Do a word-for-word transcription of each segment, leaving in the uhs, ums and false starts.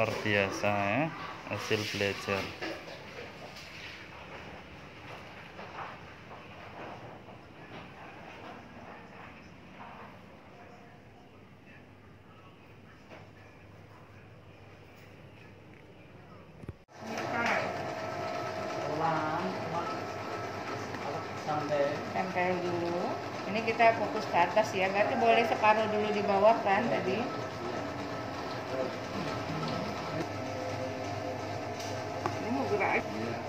Luar biasa ya, hasil belajar. Tempel dulu. Ini kita fokus ke atas ya, berarti boleh separuh dulu di bawah kan tadi. Ini mau gerak.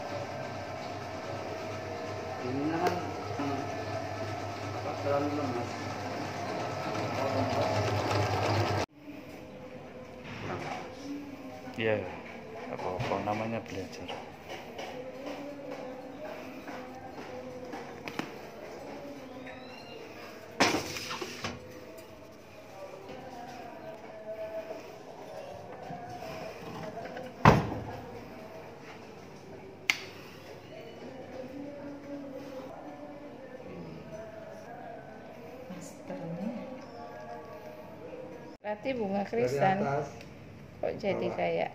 Ini kan terlalu lemas. Ya, apa-apa namanya belajar. Berarti bunga krisan kok jadi kayak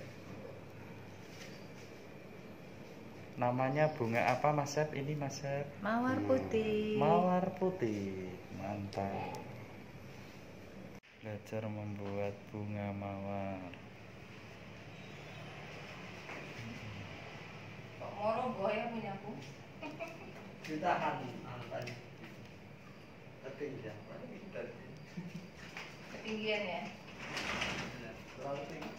Namanya bunga apa Mas Sep? Ini Mas Sep? mawar putih. Mawar putih. Mantap. Belajar membuat bunga mawar. Kok moro goyang punyaku? Ditahan antara ketinggian. Ketinggian ya. Terlalu tinggi.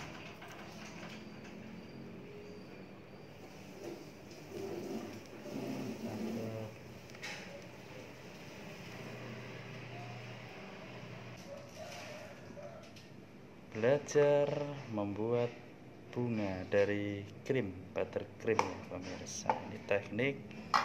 Belajar membuat bunga dari krim, buttercream ya pemirsa. Ini teknik.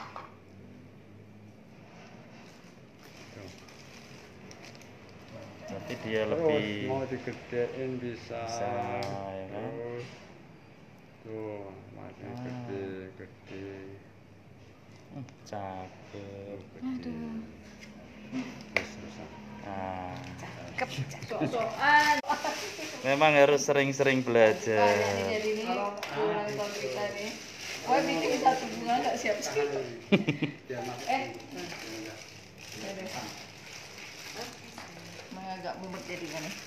Nanti dia lebih mau digedein bisa, bisa ya kan? Terus tuh masih Ah. gede gede Hmm, cakep. gede terus terusan. Nah, Sok-sokan. memang harus sering-sering belajar. Jadi ini pulang kalau kita nih. Wah, bikin satu bunga nggak siap-siap. Dia masuk. Eh, agak bubut jadi kan nih.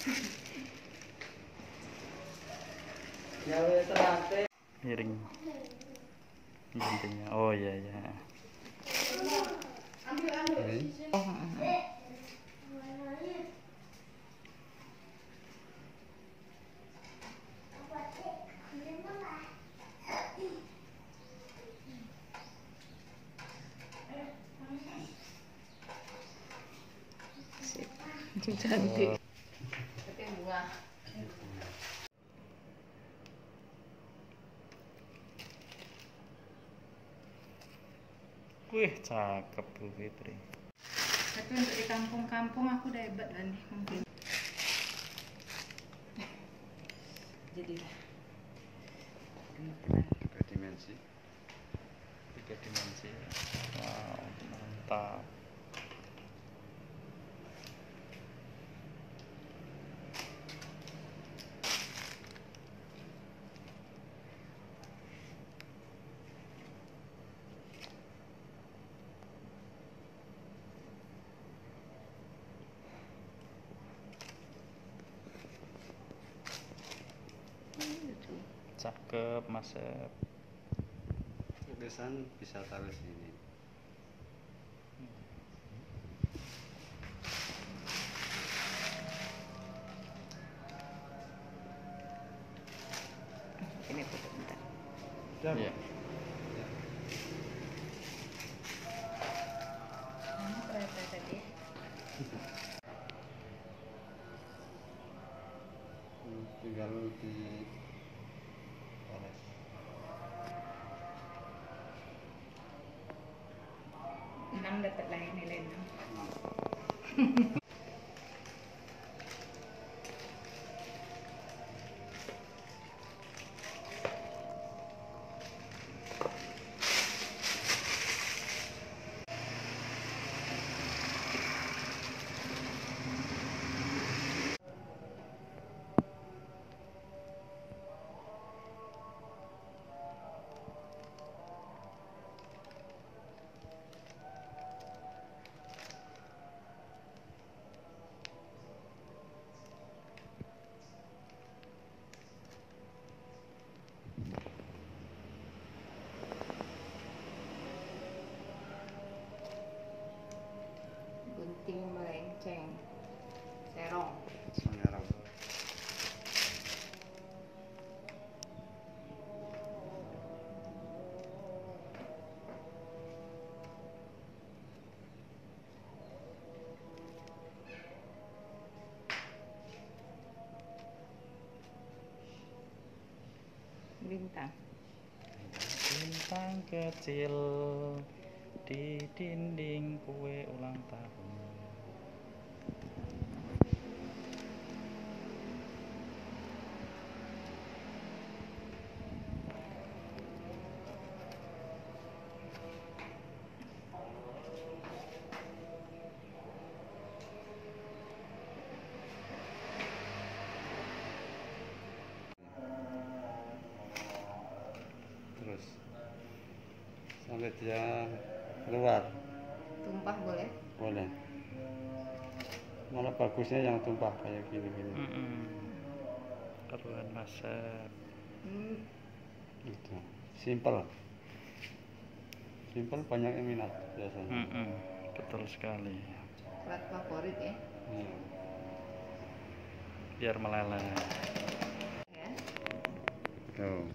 Ya wes terate. Miring. Intinya. Oh iya ya. Oh, sip. Cantik. Tapi bunga. Wih, cakep Bu Fitri. Tapi untuk di kampung-kampung aku udah hebat lah nih mungkin. Jadi Tiga dimensi. Tiga dimensi. Wow, mantap. Cakep Mas Sep. Lukisan bisa taruh sini. ini foto bentar. Siap. Iya. Ini berapa tadi? Tinggal di oles. enam dapat lain nilai enam. Bintang. Bintang kecil di dinding kue ulang tahun. Terus sampai dia keluar Tumpah boleh? boleh. Malah bagusnya yang tumpah kayak gini-gini. Mm-mm. Keruan masak. Hmm. Itu simple. Simple banyak yang minat biasanya. Mm-mm. Betul sekali. Plat favorit ya. Iya. Biar meleleh. Ya. Tuh.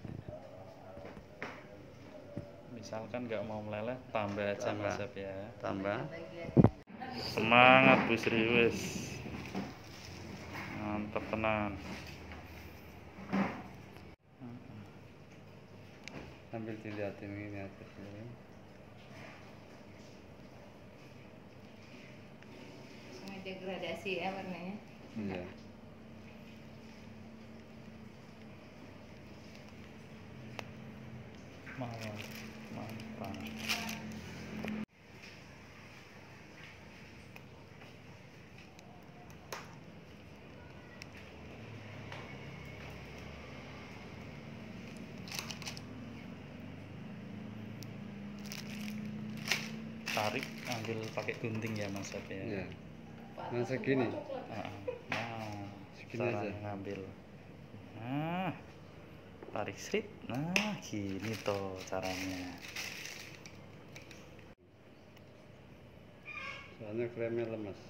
Misalkan nggak mau meleleh, tambah aja Tambah. Mas Ep ya. Tambah. Bagiannya. Semangat Bu Sri wis. Mantap tenan. Sambil dilihatin ini aja dulu. Sengaja gradasi ya warnanya. Iya. Mantap. Mantap. Tarik, ambil pakai gunting ya Mas Ep ya. Iya. Nah segini. Ah, ah. Nah, Segini cara aja. ngambil. Nah, tarik strip. Nah, gini toh caranya. Soalnya kremnya lemas.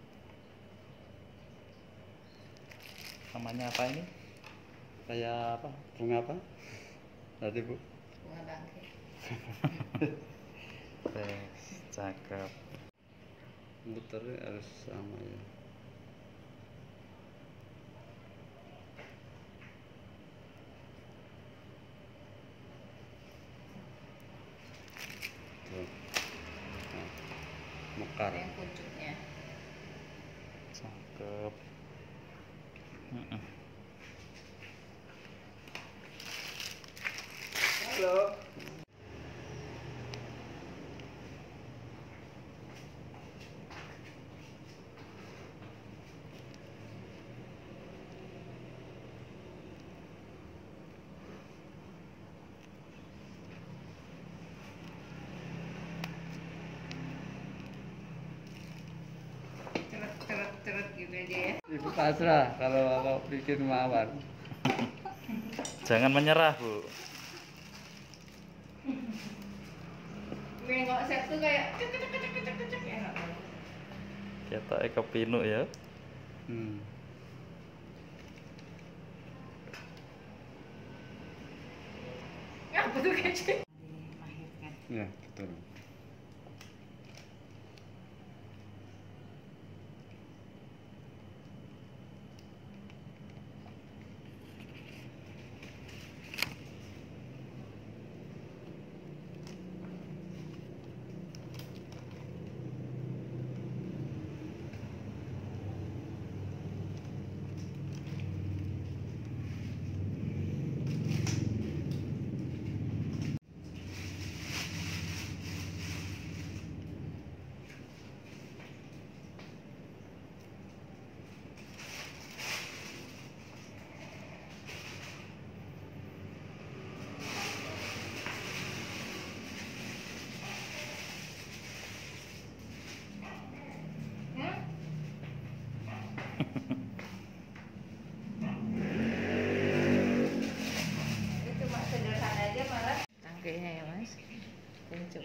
Namanya apa ini? Kayak apa? Bunga apa? Tadi Bu. Bunga bangkai. Wes, cakep. Muternya harus sama ya. Tuh. Nah, mekar. Yang pucuknya. Cakep. Mm-mm. Halo. Ceret ceret ceret gitu aja ya. Ibu pasrah kalau kalau bikin mawar. Jangan menyerah, Bu. Nengok set tuh kayak cek cek cek cek cek cek enak banget. Kita kepinuk ya. Hmm. Apa tuh kece? Dilahirkan. Ya betul. Itu cuma sederhana aja malah. Tangkainya ya Mas. Kuncup.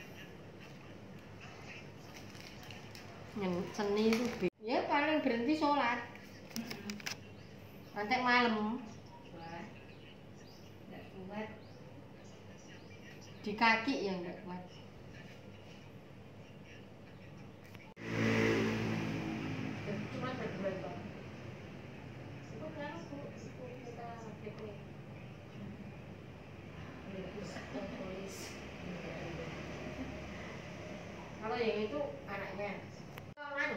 Yang seni itu be- ya paling berhenti sholat nanti malam Kuat. Nggak kuat. di kaki yang enggak kuat. Cuma berdua bang. Itu kan aku kita yang itu anaknya. Anu.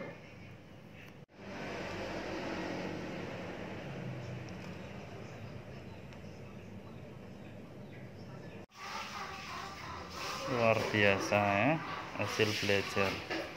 Luar biasa ya, hasil belajar.